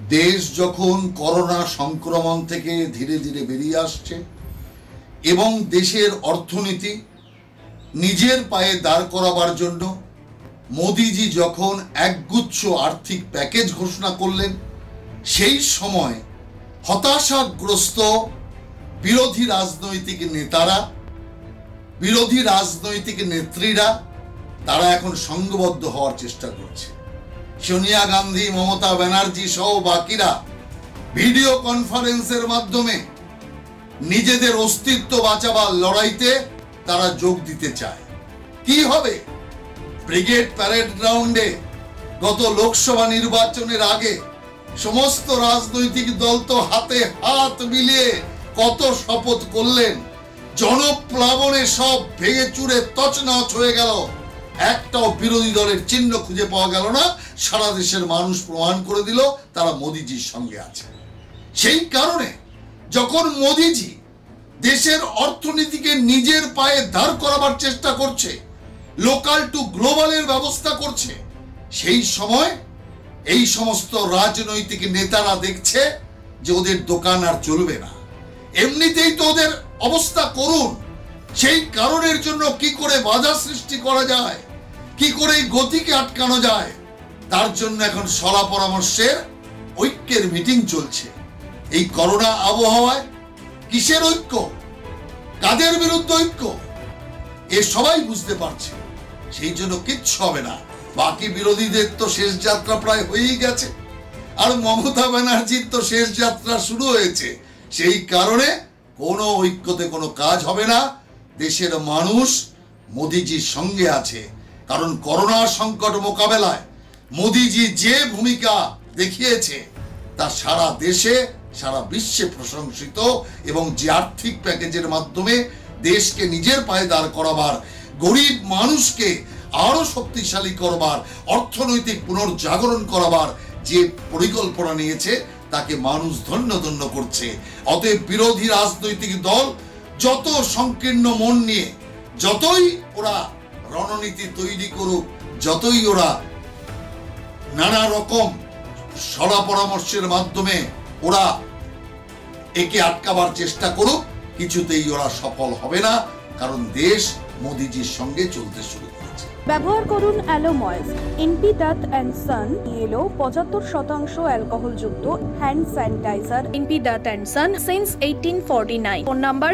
দেশ যখন করোনা সংক্রমণ থেকে ধীরে ধীরে বেরিয়ে আসছে এবং দেশের অর্থনীতি নিজের পায়ে দাঁড় করাবার জন্য মোদিজি যখন একগুচ্ছ আর্থিক প্যাকেজ ঘোষণা করলেন, সেই সময় হতাশাগ্রস্ত বিরোধী রাজনৈতিক নেতারা, বিরোধী রাজনৈতিক নেত্রীরা তারা এখন সংঘবদ্ধ হওয়ার চেষ্টা করছে। সোনিয়া গান্ধী, মমতা ব্যানার্জি সহ বাকিরা ভিডিও কনফারেন্সের মাধ্যমে নিজেদের অস্তিত্ব বাঁচাবার লড়াইতে তারা যোগ দিতে চায়। কি হবে? ব্রিগেড প্যারেড গ্রাউন্ডে গত লোকসভা নির্বাচনের আগে সমস্ত রাজনৈতিক দল তো হাতে হাত মিলিয়ে কত শপথ করলেন, জনপ্লাবনে সব ভেঙে চুরে তছনছ হয়ে গেল, একটাও বিরোধী দলের চিহ্ন খুঁজে পাওয়া গেল না। সারা দেশের মানুষ প্রমাণ করে দিল তারা মোদিজির সঙ্গে আছে। সেই কারণে যখন মোদিজি দেশের অর্থনীতিকে নিজের পায়ে দাঁড় করাবার চেষ্টা করছে, লোকাল টু গ্লোবালের ব্যবস্থা করছে, সেই সময় এই সমস্ত রাজনৈতিক নেতারা দেখছে যে ওদের দোকান আর চলবে না, এমনিতেই তো ওদের অবস্থা করুন। সেই কারণের জন্য কি করে বাধা সৃষ্টি করা যায়, কি করে এই গতিকে আটকানো যায়, তার জন্য এখন সলা পরামর্শের ঐক্যের মিটিং চলছে। এই করোনা আবহাওয়ায় কিসের ঐক্য, কাদের বিরুদ্ধে ঐক্য, এ সবাই বুঝতে পারছে। সেই জন্য কিচ্ছু হবে না। বাকি বিরোধীদের তো শেষ যাত্রা প্রায় হয়েই গেছে, আর মমতা ব্যানার্জির তো শেষ যাত্রা শুরু হয়েছে। সেই কারণে কোনো ঐক্যতে কোনো কাজ হবে না। দেশের মানুষ মোদিজির সঙ্গে আছে, কারণ করোনা সংকট মোকাবেলায় মোদিজি যে ভূমিকা দেখিয়েছে তা সারা দেশে সারা বিশ্বে প্রশংসিত, এবং যে আর্থিক প্যাকেজের মাধ্যমে দেশকে নিজের পায়ে দাঁড় করাবার, গরিব মানুষকে আরো শক্তিশালী করবার, অর্থনৈতিক পুনর্জাগরণ করাবার যে পরিকল্পনা নিয়েছে তাকে মানুষ ধন্য ধন্য করছে। অতএব বিরোধী রাজনৈতিক দল যত সংকীর্ণ মন নিয়ে যতই ওরা রণনীতি তৈরি করুক, যতই ওরা নানা রকম সলা পরামর্শের মাধ্যমে ওরা একে আটকাবার চেষ্টা করুক, কিছুতেই ওরা সফল হবে না, কারণ দেশ মোদিজির সঙ্গে চলতে শুরু করেছে। ব্যবহার করুন অ্যালোময়েস এনপি দাঁত অ্যান্ড সন এলো 75% অ্যালকোহলযুক্ত হ্যান্ড স্যানিটাইজার এনপি দাঁত and son since 1849। Phone number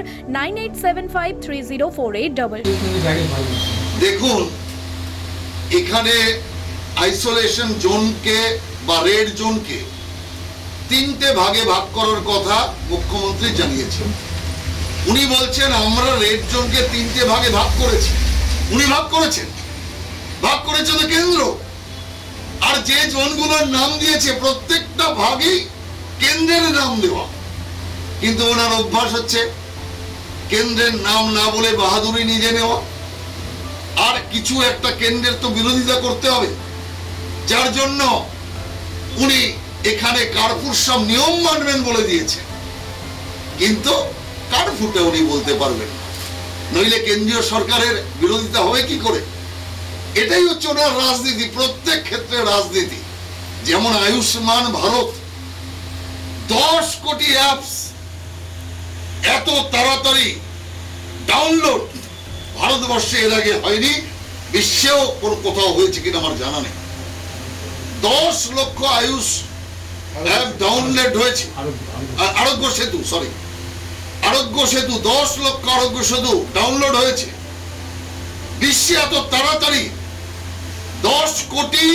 9875304888। দেখুন, এখানে আইসোলেশন জোনকে বা রেড জোনকে তিনটে ভাগে ভাগ করার কথা মুখ্যমন্ত্রী জানিয়েছেন। উনি বলছেন আমরা রেড জোনকে তিনটে ভাগে ভাগ করেছি। উনি ভাগ করেছে তো কেন্দ্র, আর যে জোনগুলোর নাম দিয়েছে প্রত্যেকটা ভাগই কেন্দ্রের নাম দেওয়া। কিন্তু ওনার অভ্যাস হচ্ছে কেন্দ্রের নাম না বলে বাহাদুরি নিজে নেওয়া, আর কিছু একটা কেন্দ্রের তো বিরোধিতা করতে হবে, যার জন্য উনি এখানে কার্ফুর সব নিয়ম মানবেন বলে দিয়েছে। কিন্তু কার্ফুটা উনি বলতে পারবেন না, নইলে কেন্দ্রীয় সরকারের বিরোধিতা হবে কি করে? এটাই হচ্ছে ওনার রাজনীতি, প্রত্যেক ক্ষেত্রে রাজনীতি। যেমন আয়ুষ্মান ভারত, 10 কোটি অ্যাপস এত তাড়াতাড়ি ডাউনলোড ভারতবর্ষে এর আগে হয়নি, বিশ্বেও কোনো কোথাও হয়েছে কিনা আমার জানা নেই। 10 লক্ষ আয়ুষ অ্যাপ ডাউনলোড হয়েছে। আরোগ্য সেতু, সরি, আরোগ্য সেতু, 10 লক্ষ আরোগ্য সেতু ডাউনলোড হয়েছে। বিশ্বে এত তাড়াতাড়ি 10 কোটি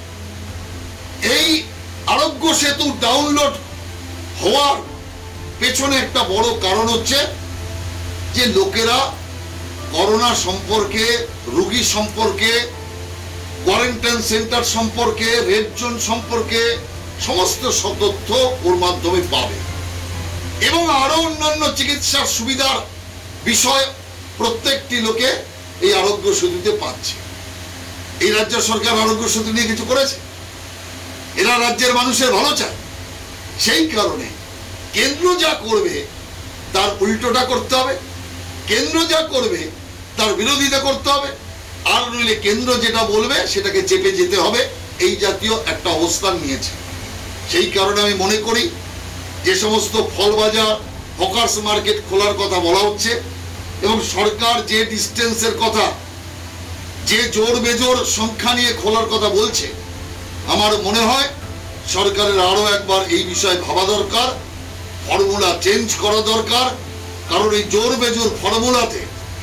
এই আরোগ্য সেতু ডাউনলোড হওয়ার পেছনে একটা বড় কারণ হচ্ছে যে লোকেরা করোনা সম্পর্কে, রোগী সম্পর্কে, কোয়ারেন্টাইন সেন্টার সম্পর্কে, রেড জোন সম্পর্কে সমস্ত তথ্য ওর মাধ্যমে পাবে, এবং আরো অন্যান্য চিকিৎসার সুবিধার বিষয় প্রত্যেকটি লোকে এই আরোগ্য সেতুতে পাচ্ছে। এই রাজ্য সরকার আরোগ্য সেতু নিয়ে কিছু করেছে? এরা রাজ্যের মানুষের ভালো চায়। সেই কারণে কেন্দ্র যা করবে তার উল্টোটা করতে হবে, কেন্দ্র যা করবে তার বিরোধিতা করতে হবে, আর নইলে কেন্দ্র যেটা বলবে সেটাকে চেপে যেতে হবে। এই জাতীয় একটা অবস্থান নিয়েছে। সেই কারণে আমি মনে করি যে সমস্ত ফল বাজার, হকার্স মার্কেট খোলার কথা বলা হচ্ছে এবং সরকার যে ডিস্টেন্সের কথা, যে জোর বেজোর সংখ্যা নিয়ে খোলার কথা বলছে, আমার মনে হয় সরকারের আরো একবার এই বিষয়ে ভাবা দরকার, ফর্মুলা চেঞ্জ করা দরকার। কারণ এই জোর বেজোর ফর্মুলাতে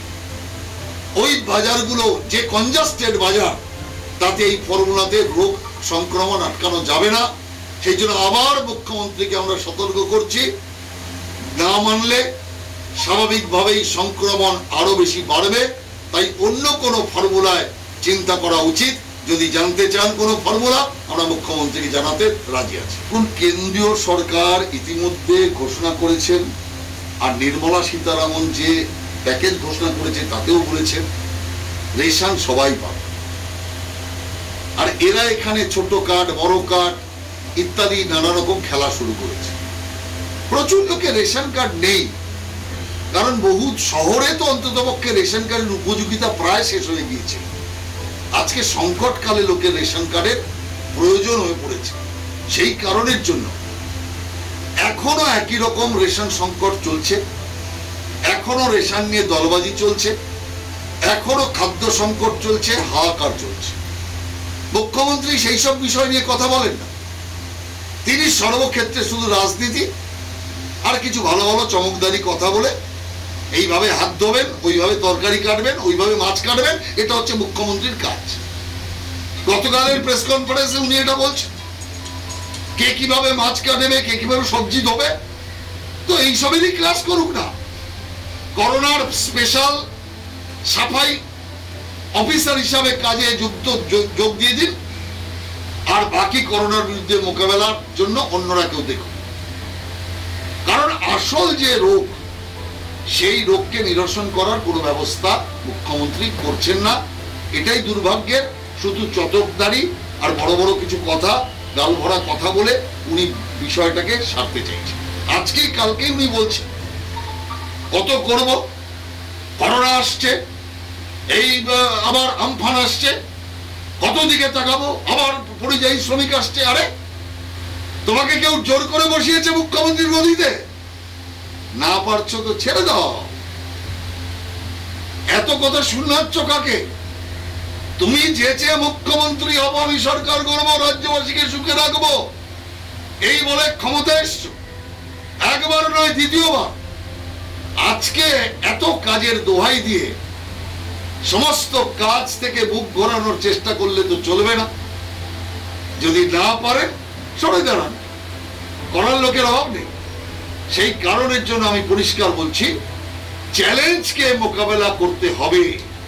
ওই বাজারগুলো যে কনজাস্টেড বাজার, তাতে এই ফর্মুলাতে রোগ সংক্রমণ আটকানো যাবে না। সেই জন্য আবার মুখ্যমন্ত্রীকে আমরা সতর্ক করছি, না মানলে স্বাভাবিকভাবেই সংক্রমণ আরো বেশি বাড়বে। তাই অন্য কোনো ফর্মুলায় চিন্তা করা উচিত। যদি জানতে চান কোনো ফর্মুলা, আমরা মুখ্যমন্ত্রীকে জানাতে রাজি আছি। এখন কেন্দ্রীয় সরকার ইতিমধ্যে ঘোষণা করেছেন, আর নির্মলা সীতারামন যে প্যাকেজ ঘোষণা করেছে তাতেও বলেছেন রেশন সবাই পাবে। আর এরা এখানে ছোট কার্ড, বড় কার্ড ইত্যাদি নানা রকম খেলা শুরু করেছে। প্রচুর লোকের রেশন কার্ড নেই, কারণ বহু শহরে তো অন্ততপক্ষে রেশন কার্ডের উপযোগিতা প্রায় শেষ হয়ে গিয়েছে। আজকে সংকটকালে লোকের রেশন কার্ডের প্রয়োজন হয়ে পড়েছে। সেই কারণের জন্য এখনো একই রকম রেশন সংকট চলছে, এখনো রেশন নিয়ে দলবাজি চলছে, এখনো খাদ্য সংকট চলছে, হাহাকার চলছে। মুখ্যমন্ত্রী সেই সব বিষয় নিয়ে কথা বলেন না। তিনি সর্বক্ষেত্রে শুধু রাজনীতি আর কিছু ভালো ভালো চমকদারি কথা বলে এইভাবে হাত ধোবেন, ওইভাবে তরকারি কাটবেন, ওইভাবে মাছ কাটবেন, এটা হচ্ছে মুখ্যমন্ত্রীর কাজ। গতকালের প্রেস কনফারেন্সে উনি এটা বলছেন, কে কিভাবে মাছ কাটবে, কে কিভাবে সবজি ধোবে। তো এইসবেরই ক্লাস করুক না। করোনার স্পেশাল সাফাই অফিসার হিসাবে কাজে যোগ দিয়ে দিন, আর বাকি করোনার বিরুদ্ধে মোকাবেলার জন্য অন্যরা কেউ দেখুন। কারণ আসল যে রোগ, সেই রোগকে নিরসন করার কোনো ব্যবস্থা মুখ্যমন্ত্রী করছেন না। এটাই দুর্ভাগ্যের। শুধু চটকদারি আর বড় বড় কিছু কথা, গাল ভরা কথা বলে উনি বিষয়টাকে সারতে চাইছেন। আজকেই কালকেই উনি বলছেন কত করব, করোনা আসছে, এই আবার আমফান আসছে, কত দিকে তাকাবো, আবার পরিযায়ী শ্রমিক আসছে। আরে তোমাকে কেউ জোর করে বসিয়েছে মুখ্যমন্ত্রীর গদিতে? না পারছো তো ছেড়ে দাও। এত কথা শুনাচ্ছ কাকে? তুমি যেচে মুখ্যমন্ত্রী হবো, আমি সরকার করবো, রাজ্যবাসীকে সুখে রাখবো, এই বলে ক্ষমতা এসছো। একবার নয়, দ্বিতীয়বার। আজকে এত কাজের দোহাই দিয়ে সমস্ত কাজ থেকে মুখ ঘোরানোর চেষ্টা করলে তো চলবে না। যদি না পারেন সরে দাঁড়ান, করার লোকের অভাব নেই। সেই কারণের জন্য আমি পরিষ্কার বলছি, চ্যালেঞ্জকে মোকাবেলা করতে হবে।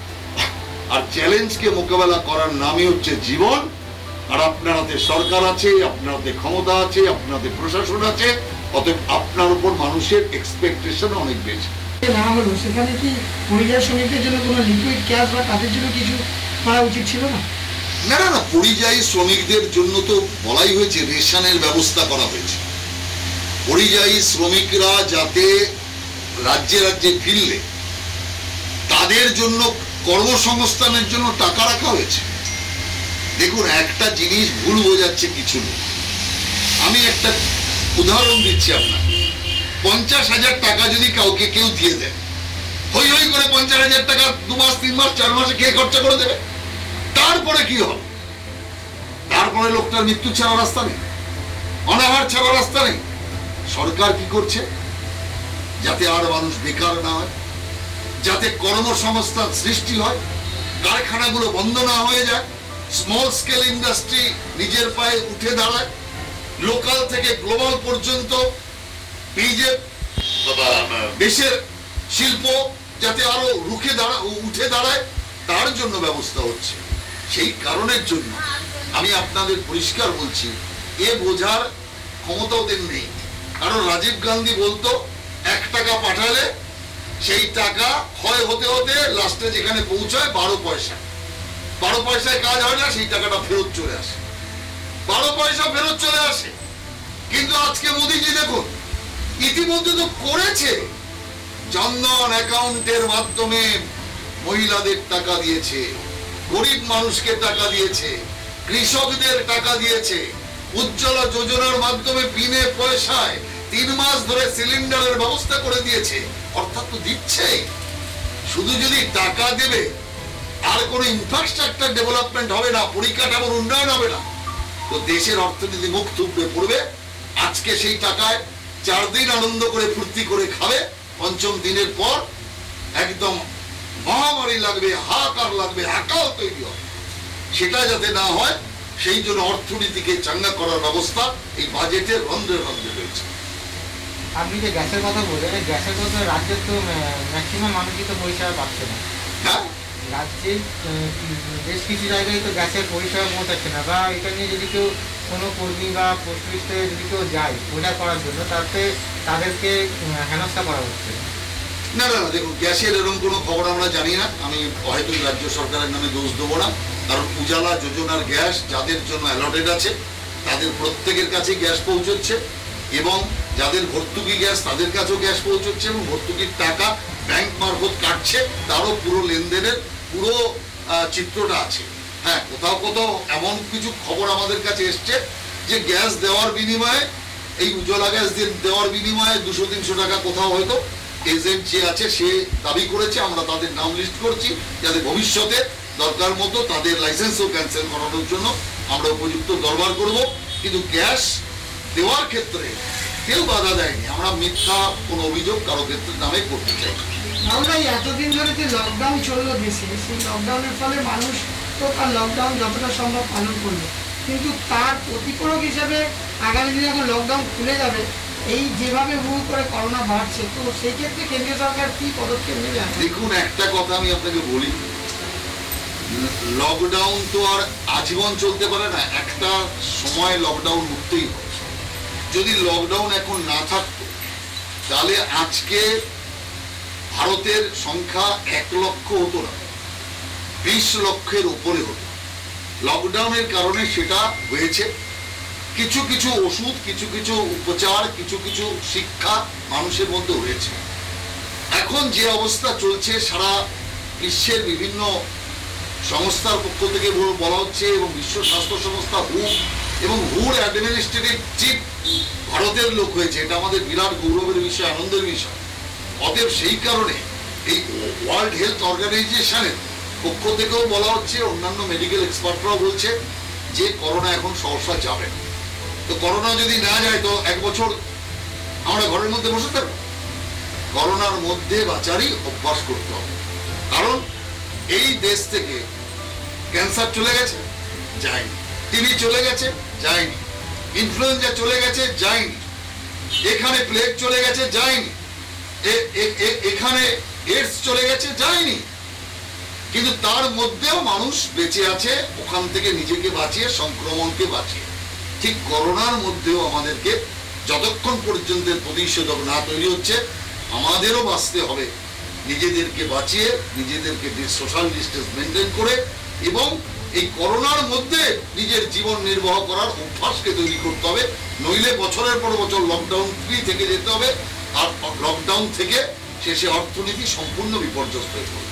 আর চ্যালেঞ্জকে মোকাবেলা করার নামই হচ্ছে জীবন। আর আপনারাতে সরকার আছে, আপনারাতে ক্ষমতা আছে, আপনাদের প্রশাসন আছে, অতএব আপনার উপর মানুষের এক্সপেকটেশন অনেক বেশি। না হলো সেখানে কি পরিযায়ী শ্রমিকদের জন্য কোনো লিকুইড ক্যাশ বা তাদের জন্য কিছু করা উচিত ছিল না? না না না, পরিযায়ী শ্রমিকদের জন্য তো বলাই হয়েছে, রেশনের ব্যবস্থা করা হয়েছে। পরিযায়ী শ্রমিকরা যাতে রাজ্যে রাজ্যে ফিরলে তাদের জন্য কর্মসংস্থানের জন্য টাকা রাখা হয়েছে। দেখুন, একটা জিনিস ভুল বোঝাচ্ছে কিছু লোক। আমি একটা উদাহরণ দিচ্ছি আপনাকে। 50,000 টাকা যদি কাউকে কেউ দিয়ে দেয়, হই হই করে 50,000 টাকা 2 মাস 3 মাস 4 মাসে কে খরচা করে দেবে? তারপরে কি হবে? তারপরে লোকটার মৃত্যু ছাড়া রাস্তা নেই, অনাহার ছাড়া রাস্তা নেই। সরকার কি করছে? যাতে আর মানুষ বেকার না হয়, যাতে কর্মসংস্থান সৃষ্টি হয়, কারখানাগুলো বন্ধ না হয়ে যায়, স্মল স্কেল ইন্ডাস্ট্রি নিজের পায়ে উঠে দাঁড়ায়, লোকাল থেকে গ্লোবাল পর্যন্ত এই যে দেশের শিল্প যাতে আরো উঠে দাঁড়ায়, তার জন্য ব্যবস্থা হচ্ছে। সেই কারণের জন্য আমি আপনাদের পরিষ্কার বলছি, এ বোঝার ক্ষমতা ওদের নেই। কারণ রাজীব গান্ধী বলতো 1 টাকা পাঠালে সেই টাকা ক্ষয় হতে হতে লাস্টে যেখানে পৌঁছায় 12 পয়সা। 12 পয়সায় কাজ হয় না, সেই টাকাটা ফেরত চলে আসে। 12 পয়সা ফেরত চলে আসে। কিন্তু আজকে মোদিজি দেখুন, ইতিমধ্যে তো করেছে, জনধন অ্যাকাউন্টের মাধ্যমে মহিলাদের টাকা দিয়েছে, গরিব মানুষকে টাকা দিয়েছে, কৃষকদের টাকা দিয়েছে, উজ্জ্বলা যোজনার মাধ্যমে বিনে পয়সায় 3 মাস ধরে সিলিন্ডারের ব্যবস্থা করে দিয়েছে, অর্থাৎ তো দিচ্ছে। শুধু যদি টাকা দেবে আর কোনো ইনফ্রাস্ট্রাকচার ডেভেলপমেন্ট হবে না, পরিকাঠামোর উন্নয়ন হবে না, তো দেশের অর্থনীতি মুখ থুবড়ে পড়বে। আজকে সেই টাকায় 4 দিন আনন্দ করে ফুর্তি করে খাবে, 5ম দিনের পর একদম মহামারী লাগবে, হাহাকার লাগবে, আকাল তৈরি হবে। সেটা যাতে না হয় সেই জন্য অর্থনীতিকে চাঙ্গা করার ব্যবস্থা এই বাজেটে রন্ধ্রে রন্ধ্রে রয়েছে। আপনি যে গ্যাসের কথা বললেন, এই গ্যাসের কথা রাজ্যের তো ম্যাক্সিমাম মানুষই তো পরিষেবা পাচ্ছে না। হ্যাঁ, রাজ্যে বেশ কিছু জায়গায় তো গ্যাসের পরিষেবা পৌঁছাচ্ছে না, বা এটা নিয়ে যদি কেউ কোনো কর্মী বা পোস্ট অফিসে যদি কেউ যায় প্রচার করার জন্য, তাতে তাদেরকে হেনস্থা করা হচ্ছে। না না না, দেখুন, গ্যাসের এরকম কোনো খবর আমরা জানি না। আমি হয়তো রাজ্য সরকারের নামে দোষ দেবো না, কারণ উজালা যোজনার গ্যাস যাদের জন্য অ্যালটেড আছে তাদের প্রত্যেকের কাছে গ্যাস পৌঁছচ্ছে, এবং যাদের ভর্তুকি গ্যাস তাদের কাছেও গ্যাস পৌঁছচ্ছে, এবং ভর্তুকির টাকা ব্যাংক মারফত কাটছে, তারও পুরো লেনদেনের পুরো চিত্রটা আছে। হ্যাঁ, কোথাও কোথাও এমন কিছু খবর আমাদের কাছে এসছে যে গ্যাস দেওয়ার বিনিময়ে, এই উজ্জ্বলা গ্যাস দেওয়ার বিনিময়ে 200-300 টাকা কোথাও হয়তো এজেন্ট যে আছে সে দাবি করেছে। আমরা তাদের নাম লিস্ট করছি, যাতে ভবিষ্যতে দরকার মতো তাদের লাইসেন্সও ক্যান্সেল করানোর জন্য আমরা উপযুক্ত দরবার করব। কিন্তু গ্যাস দেওয়ার ক্ষেত্রে কেউ বাধা দেয়নি। আমরা মিথ্যা কোনো অভিযোগ কারো ক্ষেত্রে নামে করতে চাই। আমরা এতদিন ধরে যে লকডাউন চললো দেশে, সেই লকডাউনের ফলে মানুষ তো তার লকডাউন যতটা সম্ভব পালন করলো, কিন্তু তার প্রতিপূরক হিসাবে আগামী দিনে যখন লকডাউন খুলে যাবে, এই যেভাবে হু করে করোনা বাড়ছে, তো সেই ক্ষেত্রে কেন্দ্রীয় সরকার কি পদক্ষেপ নেবে? দেখুন, একটা কথা আমি আপনাকে বলি, লকডাউন তো আর আজীবন চলতে পারে না। একটা সময় লকডাউন উঠতেই হবে। যদি লকডাউন এখন না থাকতো তাহলে আজকে ভারতের সংখ্যা 1 লক্ষ হতো না, 20 লক্ষের উপরে হতো। লকডাউনের কারণে সেটা হয়েছে। কিছু কিছু ওষুধ, কিছু কিছু উপচার, কিছু কিছু শিক্ষা মানুষের মধ্যে হয়েছে। এখন যে অবস্থা চলছে, সারা বিশ্বের বিভিন্ন সংস্থার পক্ষ থেকে বলা হচ্ছে, এবং বিশ্ব স্বাস্থ্য সংস্থা হু এবং হুর অ্যাডমিনিস্ট্রেটিভ চিফ ভারতের লোক হয়েছে, এটা আমাদের বিরাট গৌরবের বিষয়, আনন্দের বিষয়। অতএব সেই কারণে এই ওয়ার্ল্ড হেলথ অর্গানাইজেশনের পক্ষ থেকেও বলা হচ্ছে, অন্যান্য মেডিকেল এক্সপার্টরাও বলছে যে করোনা এখন সহসা যাবে না। তো করোনা যদি না যায় তো 1 বছর আমরা ঘরের মধ্যে বসে থাকবো? করোনার মধ্যে বাঁচারই অভ্যাস করতে হবে। কারণ এই দেশ থেকে ক্যান্সার চলে গেছে, যায়নি। টিবি চলে গেছে, যায়নি। ইনফ্লুয়েঞ্জা চলে গেছে, যায়নি। এখানে প্লেগ চলে গেছে, যায়নি। এখানে এডস চলে গেছে, যায়নি। কিন্তু তার মধ্যেও মানুষ বেঁচে আছে, ওখান থেকে নিজেকে বাঁচিয়ে, সংক্রমণকে বাঁচিয়ে। ঠিক করোনার মধ্যেও আমাদেরকে যতক্ষণ পর্যন্ত প্রতিষেধক না তৈরি হচ্ছে, আমাদেরও বাঁচতে হবে, নিজেদেরকে বাঁচিয়ে, নিজেদেরকে সোশ্যাল ডিস্টেন্স মেনটেন করে, এবং এই করোনার মধ্যে নিজের জীবন নির্বাহ করার অভ্যাসকে তৈরি করতে হবে। নইলে বছরের পর বছর লকডাউন ফ্রি থেকে যেতে হবে, আর লকডাউন থেকে শেষে অর্থনীতি সম্পূর্ণ বিপর্যস্ত হয়ে পড়বে।